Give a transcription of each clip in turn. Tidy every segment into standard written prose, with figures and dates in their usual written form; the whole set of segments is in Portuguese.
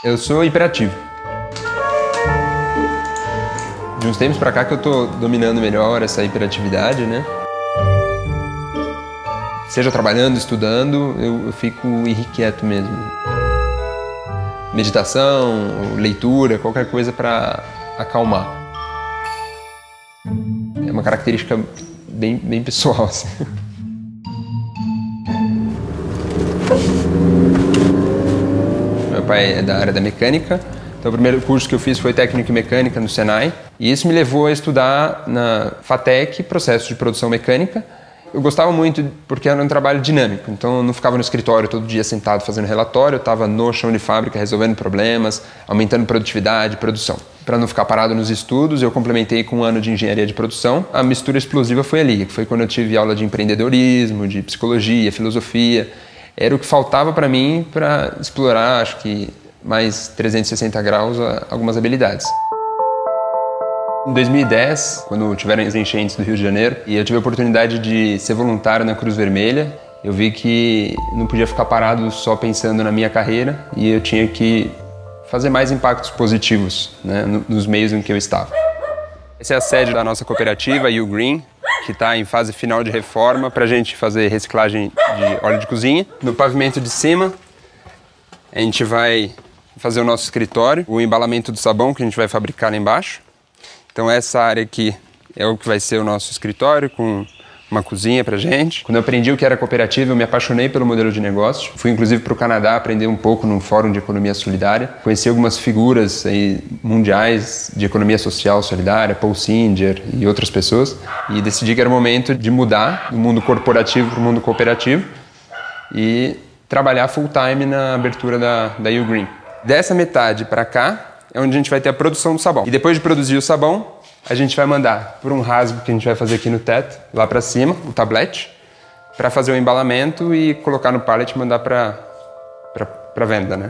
Eu sou hiperativo. De uns tempos pra cá que eu tô dominando melhor essa hiperatividade, né? Seja trabalhando, estudando, eu fico irrequieto mesmo. Meditação, leitura, qualquer coisa pra acalmar. É uma característica bem pessoal, assim. Meu pai é da área da mecânica, então o primeiro curso que eu fiz foi técnico em mecânica no Senai, e isso me levou a estudar na FATEC, processo de produção mecânica. Eu gostava muito porque era um trabalho dinâmico, então eu não ficava no escritório todo dia sentado fazendo relatório, eu estava no chão de fábrica resolvendo problemas, aumentando produtividade, produção. Para não ficar parado nos estudos, eu complementei com um ano de engenharia de produção. A mistura explosiva foi ali, que foi quando eu tive aula de empreendedorismo, de psicologia, filosofia. Era o que faltava para mim para explorar, acho que mais 360 graus, algumas habilidades. Em 2010, quando tiveram as enchentes do Rio de Janeiro, e eu tive a oportunidade de ser voluntário na Cruz Vermelha, eu vi que não podia ficar parado só pensando na minha carreira e eu tinha que fazer mais impactos positivos, né, nos meios em que eu estava. Essa é a sede da nossa cooperativa, U Green, que está em fase final de reforma para a gente fazer reciclagem de óleo de cozinha. No pavimento de cima, a gente vai fazer o nosso escritório, o embalamento do sabão que a gente vai fabricar lá embaixo. Então essa área aqui é o que vai ser o nosso escritório, com uma cozinha pra gente. Quando eu aprendi o que era cooperativa, eu me apaixonei pelo modelo de negócio. Fui inclusive para o Canadá aprender um pouco num fórum de economia solidária. Conheci algumas figuras aí mundiais de economia social solidária, Paul Singer e outras pessoas. E decidi que era o momento de mudar do mundo corporativo para o mundo cooperativo e trabalhar full time na abertura da U Green. Dessa metade para cá, é onde a gente vai ter a produção do sabão. E depois de produzir o sabão, a gente vai mandar por um rasgo que a gente vai fazer aqui no teto, lá para cima, o tablete, para fazer o embalamento e colocar no pallet e mandar para venda, né?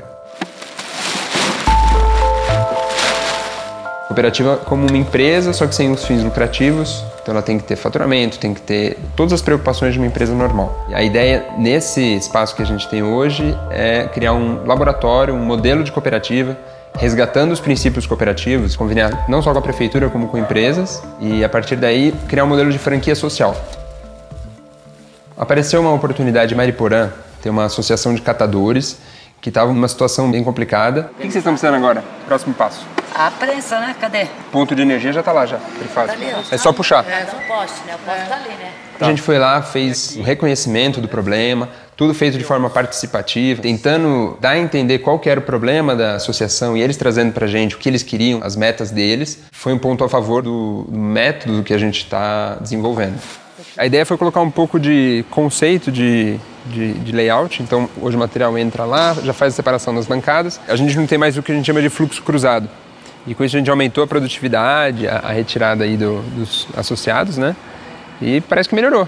Cooperativa como uma empresa, só que sem os fins lucrativos. Então ela tem que ter faturamento, tem que ter todas as preocupações de uma empresa normal. E a ideia nesse espaço que a gente tem hoje é criar um laboratório, um modelo de cooperativa, resgatando os princípios cooperativos, combinar não só com a prefeitura como com empresas e a partir daí criar um modelo de franquia social. Apareceu uma oportunidade em Mariporã, tem uma associação de catadores que estava numa situação bem complicada. O que vocês estão precisando agora? Próximo passo. A prensa, né? Cadê? O ponto de energia já está lá, já, trifásico. Tá ali, ó. É só puxar. É o poste, né? O poste tá ali, né? A gente foi lá, fez um reconhecimento do problema, tudo feito de forma participativa, tentando dar a entender qual que era o problema da associação e eles trazendo pra gente o que eles queriam, as metas deles. Foi um ponto a favor do método que a gente está desenvolvendo. A ideia foi colocar um pouco de conceito de layout, então hoje o material entra lá, já faz a separação das bancadas. A gente não tem mais o que a gente chama de fluxo cruzado. E com isso a gente aumentou a produtividade, a retirada aí dos associados, né? E parece que melhorou.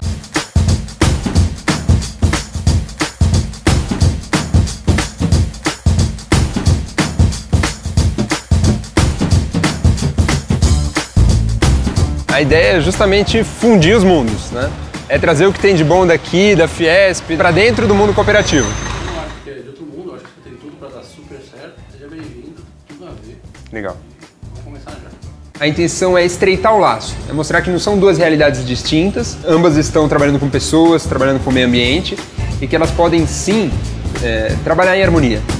A ideia é justamente fundir os mundos, né? É trazer o que tem de bom daqui, da Fiesp, para dentro do mundo cooperativo. Eu acho que é de outro mundo, acho que você tem tudo para dar super certo. Seja bem-vindo, tudo a ver. Legal. Vamos começar já. A intenção é estreitar o laço, é mostrar que não são duas realidades distintas, ambas estão trabalhando com pessoas, trabalhando com o meio ambiente e que elas podem sim trabalhar em harmonia.